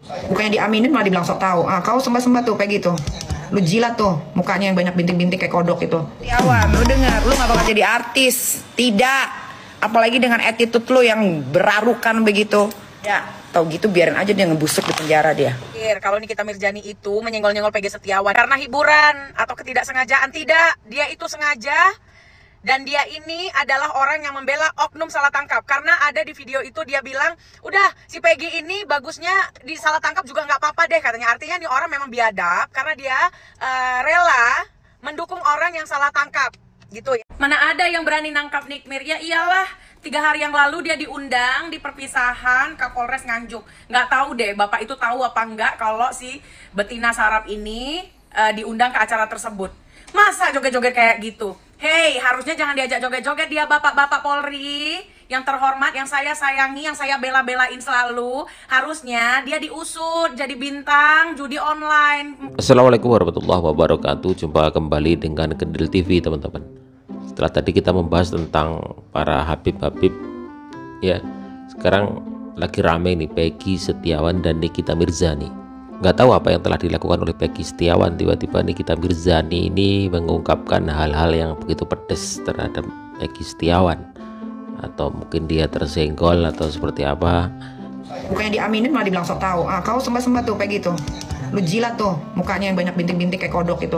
Bukannya diaminin malah dibilang sok tahu. Ah, kau sembah-sembah tuh kayak gitu. Lu jilat tuh, mukanya yang banyak bintik-bintik kayak kodok itu. Tiawan, lu dengar, lu gak bakal jadi artis. Tidak. Apalagi dengan attitude lu yang berarukan begitu. Ya, tau gitu biarin aja dia ngebusuk di penjara dia. Kalau Nikita Mirzani itu menyenggol-nyenggol PG Setiawan karena hiburan atau ketidaksengajaan, tidak. Dia itu sengaja. Dan dia ini adalah orang yang membela oknum salah tangkap. Karena ada di video itu dia bilang, udah si Peggy ini bagusnya di salah tangkap juga nggak apa-apa deh katanya. Artinya nih orang memang biadab karena dia rela mendukung orang yang salah tangkap gitu ya. Mana ada yang berani nangkap Nikmir? Ya iyalah, 3 hari yang lalu dia diundang di perpisahan Kapolres Nganjuk. Nggak tahu deh Bapak itu tahu apa enggak kalau si Betina Sarap ini diundang ke acara tersebut. Masa joget-joget kayak gitu? Hei, harusnya jangan diajak joget-joget dia bapak-bapak Polri yang terhormat, yang saya sayangi, yang saya bela-belain selalu. Harusnya dia diusut jadi bintang judi online. Assalamualaikum warahmatullahi wabarakatuh. Jumpa kembali dengan Kendil TV teman-teman. Setelah tadi kita membahas tentang para Habib-Habib, ya, sekarang lagi rame nih Peggy Setiawan dan Nikita Mirzani. Nggak tahu apa yang telah dilakukan oleh Peggy Setiawan, tiba-tiba Nikita Mirzani ini mengungkapkan hal-hal yang begitu pedas terhadap Peggy Setiawan, atau mungkin dia tersenggol atau seperti apa. Bukannya diaminin malah dibilang sok tahu. Ah, kau sembah-sembah tuh kayak gitu. Lu jilat tuh, mukanya yang banyak bintik-bintik kayak kodok itu.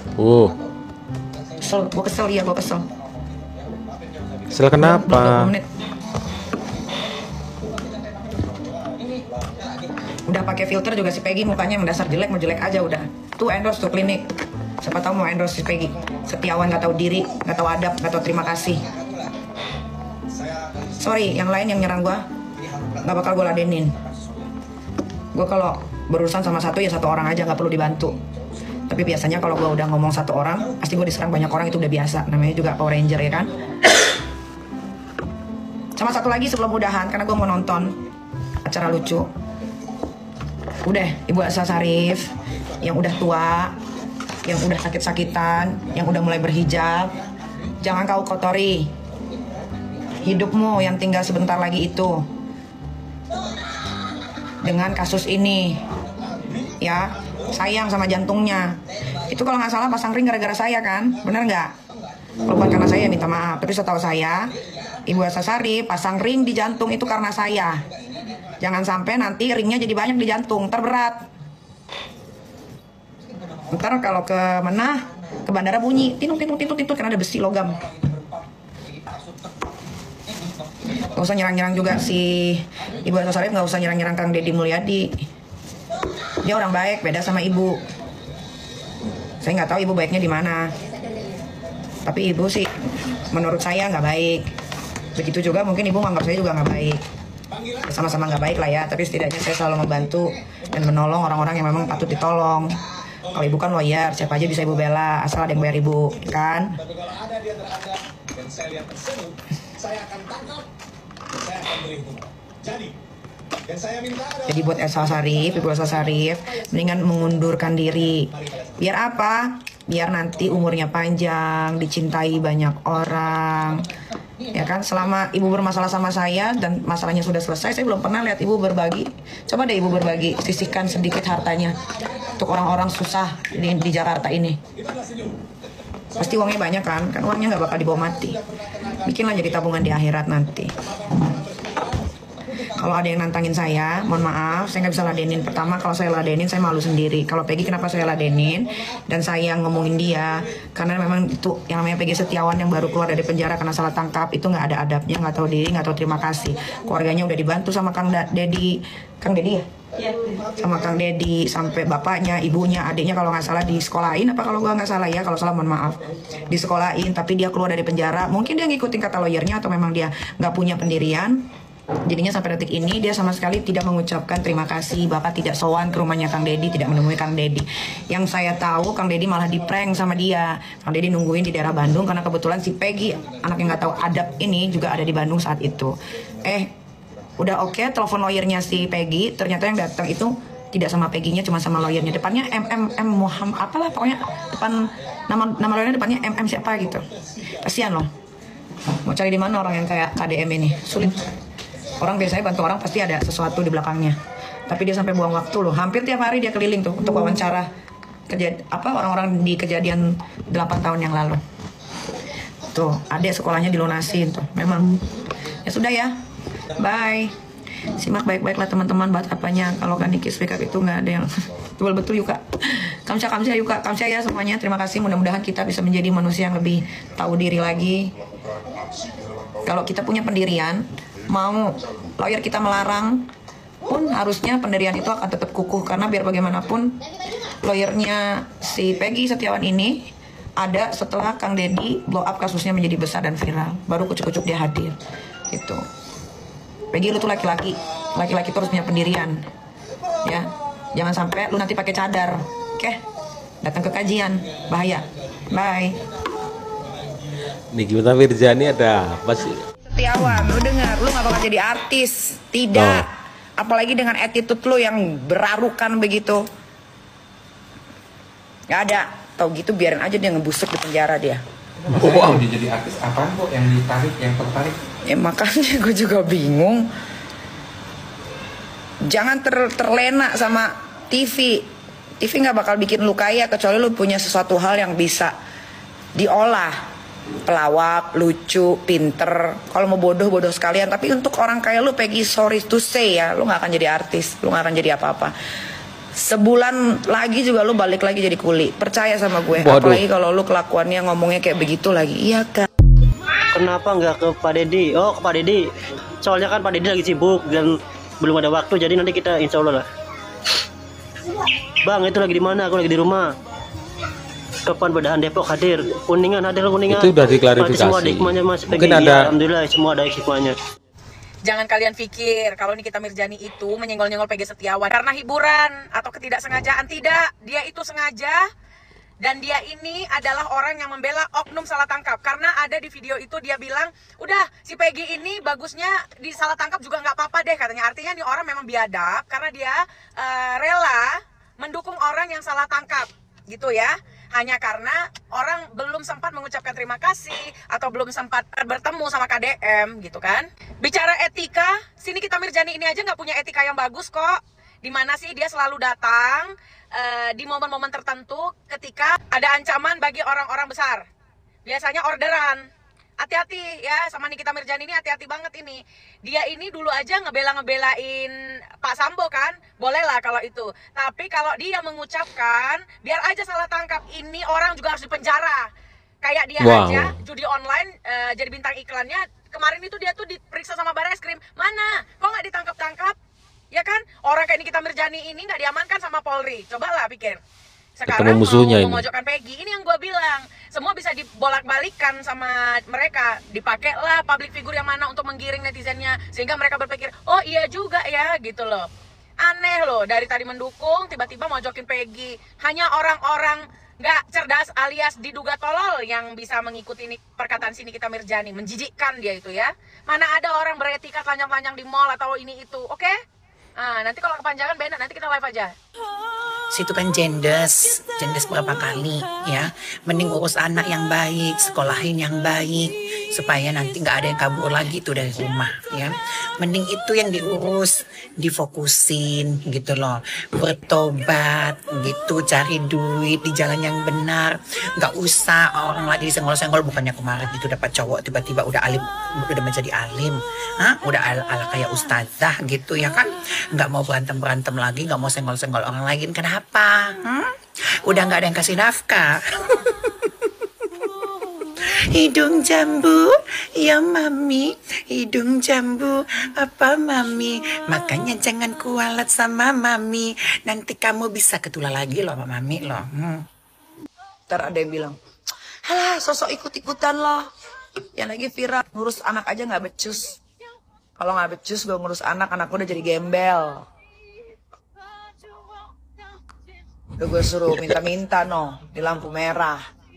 Kesel, gue kesel ya, gue kesel. Kesel kenapa? Udah pakai filter juga si Peggy mukanya mendasar jelek, mau jelek aja udah. Tuh endorse tuh klinik. Siapa tahu mau endorse si Peggy Setiawan, nggak tahu diri, nggak tahu adab, nggak tahu terima kasih. Sorry, yang lain yang nyerang gua nggak bakal gue ladenin. Gue kalau berurusan sama satu ya satu orang aja, nggak perlu dibantu. Tapi biasanya kalau gue udah ngomong satu orang, pasti gue diserang banyak orang, itu udah biasa. Namanya juga Power Ranger ya kan. Sama satu lagi sebelum udahan, karena gue mau nonton acara lucu. Udah, Ibu Elsa Sharif yang udah tua, yang udah sakit-sakitan, yang udah mulai berhijab, jangan kau kotori hidupmu yang tinggal sebentar lagi itu dengan kasus ini. Ya, sayang sama jantungnya. Itu kalau nggak salah pasang ring gara-gara saya kan, bener nggak? Kalau bukan karena saya minta maaf, tapi setahu saya Ibu Elsa Sharif pasang ring di jantung itu karena saya. Jangan sampai nanti ringnya jadi banyak di jantung, terberat. Ntar kalau ke mana, ke bandara bunyi, tintung, karena ada besi logam. Gak usah nyerang-nyerang juga si Ibu Elsa Sharif, gak usah nyerang-nyerang Kang Deddy Mulyadi. Dia orang baik, beda sama ibu. Saya nggak tahu ibu baiknya di mana. Tapi ibu sih, menurut saya nggak baik. Begitu juga mungkin ibu nganggap saya juga nggak baik. Sama-sama nggak baik lah ya, tapi setidaknya saya selalu membantu dan menolong orang-orang yang memang patut ditolong. Kalau ibu kan lawyer, siapa aja bisa ibu bela, asal ada yang bayar ibu, kan? Jadi buat Elsa Sharif, Ibu Elsa Sharif, mendingan mengundurkan diri. Biar apa? Biar nanti umurnya panjang, dicintai banyak orang. Ya kan, selama ibu bermasalah sama saya dan masalahnya sudah selesai, saya belum pernah lihat ibu berbagi. Coba deh ibu berbagi, sisihkan sedikit hartanya untuk orang-orang susah di Jakarta ini. Pasti uangnya banyak kan uangnya nggak bakal dibawa mati. Bikinlah jadi tabungan di akhirat nanti. Kalau ada yang nantangin saya, mohon maaf, saya nggak bisa ladenin. Pertama, kalau saya ladenin, saya malu sendiri. Kalau Peggy, kenapa saya ladenin? Dan saya ngomongin dia, karena memang itu yang namanya Peggy Setiawan yang baru keluar dari penjara karena salah tangkap, itu nggak ada adabnya, nggak tahu diri, nggak tahu terima kasih. Keluarganya udah dibantu sama Kang Deddy ya? Ya. Sama Kang Deddy, sampai bapaknya, ibunya, adiknya kalau nggak salah di sekolahin, apa kalau gua nggak salah ya, kalau salah mohon maaf, di sekolahin, tapi dia keluar dari penjara, mungkin dia ngikutin kata lawyernya atau memang dia nggak punya pendirian. Jadinya sampai detik ini dia sama sekali tidak mengucapkan terima kasih. Bapak tidak sowan ke rumahnya Kang Deddy, tidak menemui Kang Deddy. Yang saya tahu Kang Deddy malah di-prank sama dia. Kang Deddy nungguin di daerah Bandung karena kebetulan si Peggy, anak yang nggak tahu adab ini, juga ada di Bandung saat itu. Udah oke, telepon lawyernya si Peggy, ternyata yang datang itu tidak sama Peggy-nya, cuma sama lawyernya. Depannya M Muhammad apalah pokoknya, depan nama lawyernya depannya MM siapa gitu. Kasihan loh. Mau cari di mana orang yang kayak KDM ini? Sulit. Orang biasanya bantu orang pasti ada sesuatu di belakangnya. Tapi dia sampai buang waktu loh. Hampir tiap hari dia keliling tuh untuk wawancara orang-orang di kejadian 8 tahun yang lalu. Tuh, adik sekolahnya dilunasin tuh. Memang. Ya sudah ya. Bye. Simak baik-baiklah teman-teman buat apanya. Kalau kan Nikki speak up itu nggak ada yang betul-betul Yuka. Kamsya Yuka. Kamsya ya semuanya. Terima kasih. Mudah-mudahan kita bisa menjadi manusia yang lebih tahu diri lagi. Kalau kita punya pendirian, mau lawyer kita melarang pun harusnya pendirian itu akan tetap kukuh, karena biar bagaimanapun lawyernya si Peggy Setiawan ini ada setelah Kang Deddy blow up kasusnya menjadi besar dan viral, baru kucuk-kucuk dia hadir gitu. Peggy, lu tuh laki-laki terus punya pendirian ya, jangan sampai lu nanti pakai cadar, oke? Datang ke kajian bahaya. Bye. Nikita Mirzani ada apa sih? Setiawan, lu dengar, lu gak bakal jadi artis, tidak. Apalagi dengan attitude lu yang berarukan begitu. Gak ada, tau gitu biarin aja dia ngebusuk di penjara dia. Wow, dia jadi artis apaan kok yang ditarik, yang tertarik? Ya makanya gue juga bingung. Jangan terlena sama TV. TV gak bakal bikin lu kaya kecuali lu punya sesuatu hal yang bisa diolah. Pelawak, lucu, pinter. Kalau mau bodoh sekalian. Tapi untuk orang kaya lu, Peggy, sorry to say ya, lu gak akan jadi artis, lu gak akan jadi apa-apa. Sebulan lagi juga lu balik lagi jadi kuli. Percaya sama gue. Waduh. Apalagi kalau lu kelakuannya ngomongnya kayak begitu lagi. Iya kan? Kenapa nggak ke Pak Deddy? Oh, ke Pak Deddy. Soalnya kan Pak Deddy lagi sibuk dan belum ada waktu. Jadi nanti kita insya Allah lah. Bang, itu lagi di mana? Aku lagi di rumah. Kapan Bedahan Depok hadir? Kuningan hadir, Kuningan. Itu udah diklarifikasi. Semua ada hikmahnya, Mas. Mungkin Peggy. ada. Ya, alhamdulillah semua ada hikmahnya. Jangan kalian pikir kalau Nikita Mirzani itu menyenggol-nyenggol Peggy Setiawan karena hiburan atau ketidaksengajaan. Tidak, dia itu sengaja. Dan dia ini adalah orang yang membela oknum salah tangkap. Karena ada di video itu dia bilang, udah si Peggy ini bagusnya di salah tangkap juga nggak apa-apa deh katanya. Artinya nih orang memang biadab karena dia rela mendukung orang yang salah tangkap gitu ya. Hanya karena orang belum sempat mengucapkan terima kasih atau belum sempat bertemu sama KDM gitu kan. Bicara etika, si Nikita Mirzani ini aja nggak punya etika yang bagus kok. Dimana sih dia selalu datang di momen-momen tertentu ketika ada ancaman bagi orang-orang besar. Biasanya orderan. Hati-hati ya sama Nikita Mirzani ini, hati-hati banget ini. Dia ini dulu aja ngebelain Pak Sambo kan, bolehlah kalau itu. Tapi kalau dia mengucapkan, biar aja salah tangkap, ini orang juga harus dipenjara. Kayak dia aja judi online jadi bintang iklannya. Kemarin itu dia tuh diperiksa sama Barreskrim. Mana? Kok nggak ditangkap-tangkap? Ya kan? Orang kayak Nikita Mirzani ini nggak diamankan sama Polri. Cobalah pikir. Sekarang musuhnya mau memojokkan Peggy, ini yang gue bilang, semua bisa dibolak-balikan sama mereka, dipakailah public figure yang mana untuk menggiring netizennya, sehingga mereka berpikir, oh iya juga ya, gitu loh. Aneh loh, dari tadi mendukung, tiba-tiba mojokin Peggy. Hanya orang-orang nggak cerdas alias diduga tolol yang bisa mengikuti perkataan si Nikita Mirzani. Menjijikkan dia itu ya. Mana ada orang beretika telanjang-telanjang di mall atau ini itu, oke? Nah, nanti kalau kepanjangan benar, nanti kita live aja. Situ kan jendes berapa kali ya. Mending urus anak yang baik, sekolahin yang baik, supaya nanti nggak ada yang kabur lagi tuh dari rumah ya. Mending itu yang diurus, difokusin gitu loh. Bertobat gitu, cari duit di jalan yang benar. Nggak usah orang lagi disenggol-senggol. Bukannya kemarin itu dapat cowok tiba-tiba udah alim, udah menjadi alim, udah ala kayak ustazah gitu ya kan. Nggak mau berantem lagi, nggak mau senggol-senggol orang lagi. Kenapa? Udah nggak ada yang kasih nafkah. Hidung jambu, ya mami. Hidung jambu, apa mami? Makanya jangan kualat sama mami. Nanti kamu bisa ketulah lagi loh sama mami loh. Ntar ada yang bilang, halah sosok ikut-ikutan loh. Yang lagi viral, ngurus anak aja nggak becus. Kalau nggak becus gue ngurus anak udah jadi gembel. Udah gue suruh minta-minta di lampu merah.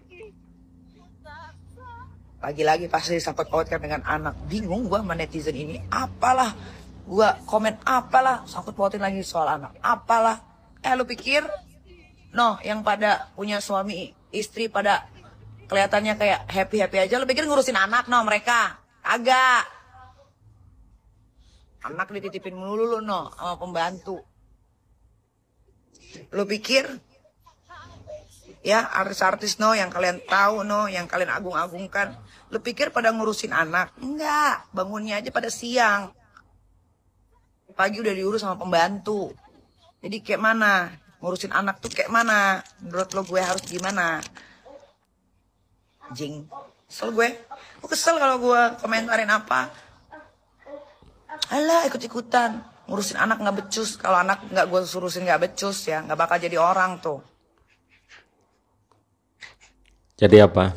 Lagi-lagi pasti disangkut pautkan dengan anak. Bingung gue sama netizen ini. Apalah, gue komen apalah, sangkut pautin lagi soal anak. Apalah, lu pikir yang pada punya suami istri pada kelihatannya kayak happy-happy aja, lu pikir ngurusin anak mereka? Agak. Anak dititipin mulu lu sama pembantu. Lu pikir ya artis-artis yang kalian tahu yang kalian agung-agungkan, lu pikir pada ngurusin anak? Enggak, bangunnya aja pada siang. Pagi udah diurus sama pembantu. Jadi kayak mana? Ngurusin anak tuh kayak mana? Menurut lo gue harus gimana? Jing. Kesel gue. Gue kesel kalau gue komentarin apa. Alah ikut-ikutan. Ngurusin anak nggak becus. Kalau anak nggak gue surusin nggak becus ya. Nggak bakal jadi orang tuh. Jadi apa?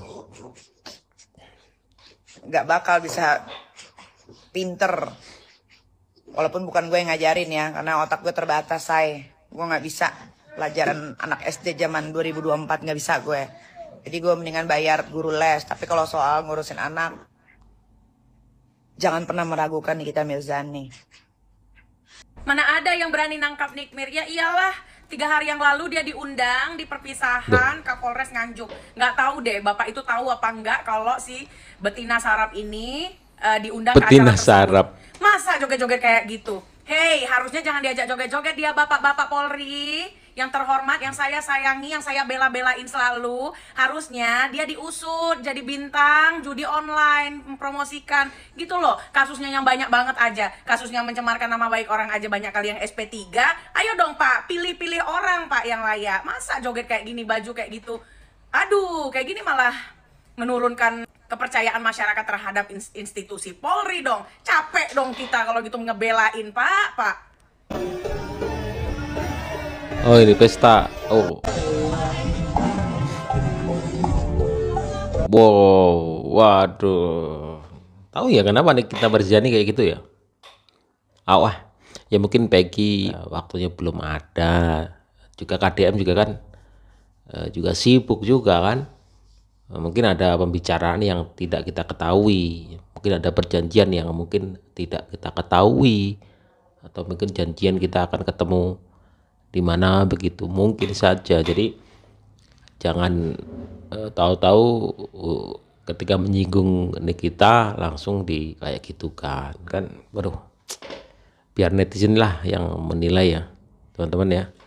Nggak bakal bisa pinter. Walaupun bukan gue yang ngajarin ya, karena otak gue terbatas, gue nggak bisa pelajaran anak SD zaman 2024 nggak bisa gue. Jadi gue mendingan bayar guru les. Tapi kalau soal ngurusin anak, jangan pernah meragukan Nikita Mirzani. Mana ada yang berani nangkap Nikmir? Ya iyalah, 3 hari yang lalu dia diundang di perpisahan Kapolres Nganjuk. Nggak tahu deh, Bapak itu tahu apa enggak kalau si Betina Sarap ini diundang Betina ke acara Sarap. tersebut. Masa joget-joget kayak gitu? Hei, harusnya jangan diajak joget-joget dia Bapak-Bapak Polri yang terhormat, yang saya sayangi, yang saya bela-belain selalu. Harusnya dia diusut jadi bintang judi online, mempromosikan gitu loh. Kasusnya yang banyak banget aja. Kasusnya mencemarkan nama baik orang aja banyak kali yang SP3. Ayo dong Pak, pilih-pilih orang Pak yang layak. Masa joget kayak gini, baju kayak gitu? Aduh, kayak gini malah menurunkan kepercayaan masyarakat terhadap institusi Polri dong. Capek dong kita kalau gitu ngebelain Pak. Oh ini pesta. Oh. Wow, waduh. Tahu ya kenapa nih kita Mirzani kayak gitu ya? Awah, ya mungkin Peggy waktunya belum ada. Juga KDM juga kan juga sibuk juga kan. Mungkin ada pembicaraan yang tidak kita ketahui. Mungkin ada perjanjian yang mungkin tidak kita ketahui. Atau mungkin janjian kita akan ketemu di mana begitu, mungkin saja. Jadi jangan tahu-tahu ketika menyinggung Nikita langsung di kayak gitu kan, waduh, biar netizen lah yang menilai ya teman-teman ya.